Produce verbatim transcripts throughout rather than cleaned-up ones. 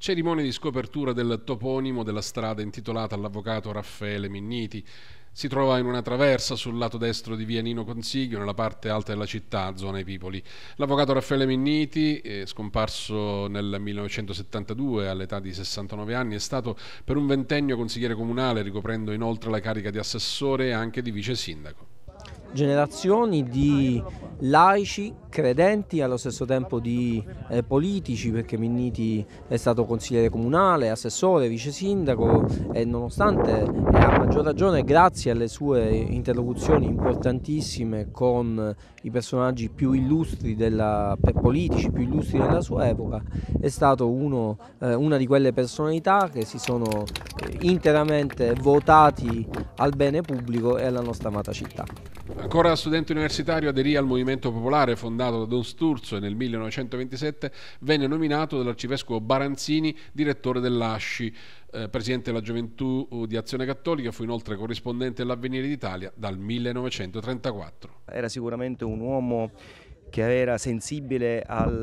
Cerimonia di scopertura del toponimo della strada intitolata all'avvocato Raffaele Minniti. Si trova in una traversa sul lato destro di via Nino Consiglio, nella parte alta della città, zona Epipoli. L'avvocato Raffaele Minniti, eh, scomparso nel millenovecentosettantadue all'età di sessantanove anni, è stato per un ventennio consigliere comunale, ricoprendo inoltre la carica di assessore e anche di vice sindaco. Generazioni di laici, credenti, allo stesso tempo di eh, politici, perché Minniti è stato consigliere comunale, assessore, vice sindaco e nonostante, e a maggior ragione grazie alle sue interlocuzioni importantissime con i personaggi più illustri della, politici più illustri della sua epoca, è stato uno, eh, una di quelle personalità che si sono eh, interamente votati al bene pubblico e alla nostra amata città. Ancora studente universitario, aderì al Movimento Popolare fondato da Don Sturzo e nel millenovecentoventisette venne nominato dall'arcivescovo Baranzini direttore dell'Asci. Eh, presidente della Gioventù di Azione Cattolica, fu inoltre corrispondente dell'Avvenire d'Italia dal millenovecentotrentaquattro. Era sicuramente un uomo che era sensibile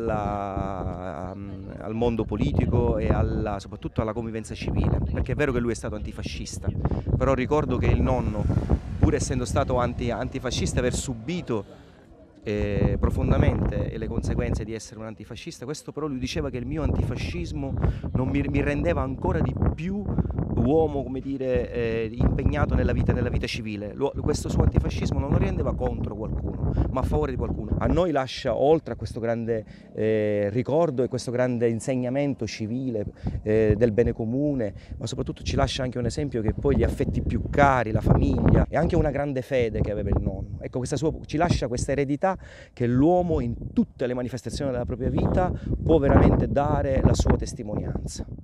alla, al mondo politico e alla, soprattutto alla convivenza civile, perché è vero che lui è stato antifascista, però ricordo che il nonno, pur essendo stato anti, antifascista, aver subito eh, profondamente le conseguenze di essere un antifascista, questo però lui diceva che il mio antifascismo non mi, mi rendeva ancora di più uomo, come dire, eh, impegnato nella vita, nella vita civile. Lo, questo suo antifascismo non lo rendeva contro qualcuno, ma a favore di qualcuno. A noi lascia, oltre a questo grande eh, ricordo e questo grande insegnamento civile eh, del bene comune, ma soprattutto ci lascia anche un esempio che poi gli affetti più cari, la famiglia, e anche una grande fede che aveva il nonno. Ecco, questa sua, ci lascia questa eredità che l'uomo in tutte le manifestazioni della propria vita può veramente dare la sua testimonianza.